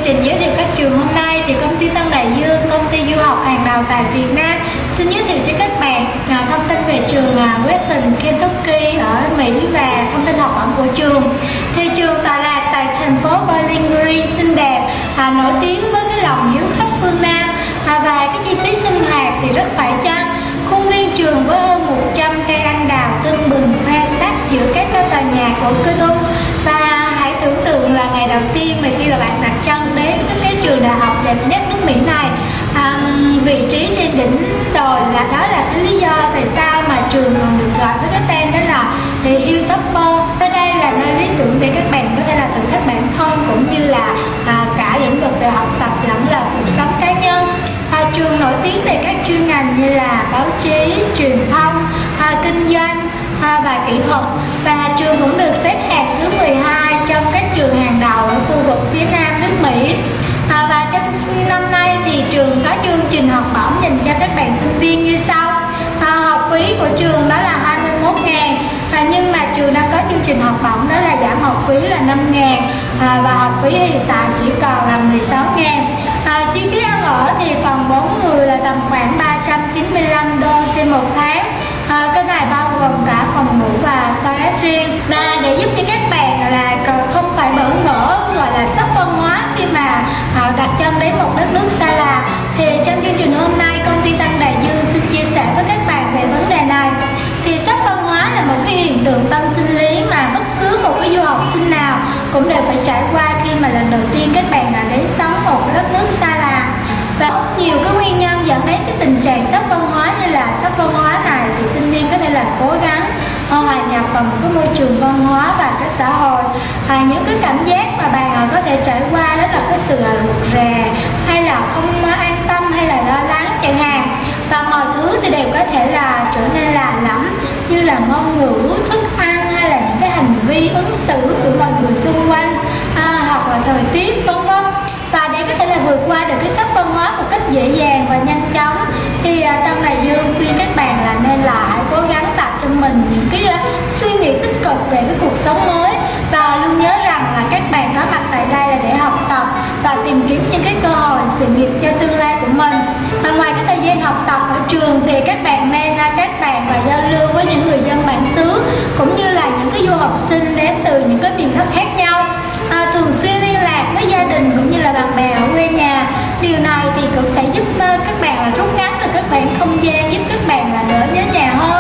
trình giới thiệu các trường hôm nay thì công ty Tân Đại Dương, công ty du học hàng đầu tại Việt Nam xin giới thiệu cho các bạn thông tin về trường Western Kentucky ở Mỹ và thông tin học bổng của trường. Thì trường tọa lạc tại thành phố Bowling Green xinh đẹp, nổi tiếng với cái lòng hiếu khách phương Nam và cái chi phí sinh hoạt thì rất phải chăng. Khuôn viên trường với hơn 100 cây anh đào tưng bừng khoe sắc giữa các tòa nhà cổ kính. Và hãy tưởng tượng là ngày đầu tiên mà khi mà bạn đặt chân đến cái trường đại học đẹp nhất nước Mỹ này, vị trí trên đỉnh đồi đó là cái lý do tại sao mà trường còn được gọi với cái tên đó là Hilltopper. Ở đây là nơi lý tưởng để các bạn có thể là thử thách bản thân cũng như là cả lĩnh vực về học tập lẫn là cuộc sống cá nhân. Trường nổi tiếng về các chuyên ngành như là báo chí, truyền thông, kinh doanh và kỹ thuật, và trường cũng được xếp hạng thứ 12 trong các trường hàng đầu ở khu vực phía Nam nước Mỹ. Và trong năm nay thì trường có chương trình học bổng dành cho các bạn sinh viên như sau. Học phí của trường đó là 21.000, nhưng mà trường đang có chương trình học bổng đó là giảm học phí là 5.000, và học phí hiện tại chỉ còn là 16.000. Chi phí ăn ở thì phòng 4 người là tầm khoảng 395 đô trên một tháng. Cái này bao gồm cả phòng ngủ và toilet riêng. Và để giúp cho các bạn là không phải bỡ ngỡ gọi là sốc văn hóa khi mà đặt chân đến một đất nước xa lạ, thì trong chương trình hôm nay công ty Tân Đại Dương xin chia sẻ với các bạn về vấn đề này. Thì sốc văn hóa là một cái hiện tượng tâm sinh lý mà bất cứ một cái du học sinh nào cũng đều phải trải qua khi mà lần đầu tiên các bạn đến sống một cái đất nước xa lạ. Và nhiều cái nguyên nhân dẫn đến cái tình trạng sốc văn hóa như là sốc văn hóa này thì sinh viên có thể là cố gắng hòa nhập vào một cái môi trường văn hóa và cái xã hội. Những cái cảm giác mà bạn có thể trải qua đó là cái sự rụt rè hay là không an tâm hay là lo lắng chẳng hạn, và mọi thứ thì đều có thể là trở nên lạ lẫm, như là ngôn ngữ, thức ăn hay là những cái hành vi ứng xử của mọi người xung quanh, hoặc là thời tiết vân vân. Và để có thể là vượt qua được cái sốc văn hóa một cách dễ dàng và nhanh chóng thì Tân Đại Dương khuyên các bạn là nên là hãy cố gắng tạo cho mình những cái suy nghĩ tích cực về cái cuộc sống mới, và luôn nhớ rằng là các bạn có mặt tại đây là để học tập và tìm kiếm những cái cơ hội sự nghiệp cho tương lai của mình. Và ngoài cái thời gian học tập ở trường thì các bạn nên các bạn và giao lưu với những người dân bản xứ cũng như là những cái du học sinh đến từ những cái miền đất khác nhau. Thường xuyên liên lạc với gia đình cũng như là bạn bè ở quê nhà. Điều này thì cũng sẽ giúp các bạn là rút ngắn được các khoảng không gian, giúp các bạn là đỡ nhớ nhà hơn.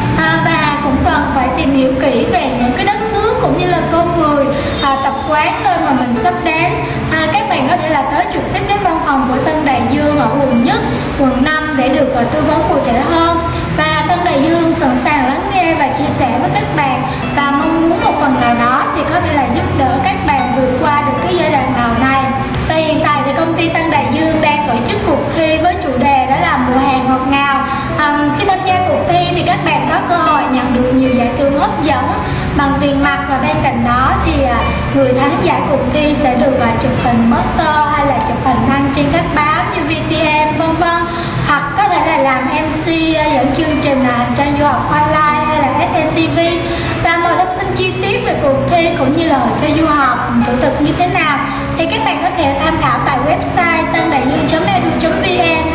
Và cũng cần phải tìm hiểu kỹ về những cái đất nước cũng như là con người, tập quán nơi mà mình sắp đến. Các bạn có thể là tới trực tiếp đến văn phòng của Tân Đại Dương ở quận Nhất, quận 5 để được tư vấn cụ thể hơn. Và Tân Đại Dương luôn sẵn sàng lắng nghe và chia sẻ với các bạn, và mong muốn một phần nào đó thì có thể là giúp đỡ các bạn vượt qua được cái giai đoạn nào này. Và hiện tại thì công ty Tân Đại Dương đang tổ chức cuộc thi với chủ đề đó là mùa hè ngọt ngào. Khi tham gia cuộc thi thì các bạn có cơ hội nhận được nhiều giải thưởng hấp dẫn bằng tiền mặt, và bên cạnh đó thì người thắng giải cuộc thi sẽ được chụp hình poster hay là chụp hình đăng trên các báo như VTN vân vân, hoặc có thể là làm MC dẫn chương trình hành trang du học online hay là SNTV. Và mọi thông tin chi tiết về cuộc thi cũng như là hồ sơ du học, thủ tục như thế nào thì các bạn có thể tham khảo tại website tandaiduong.edu.vn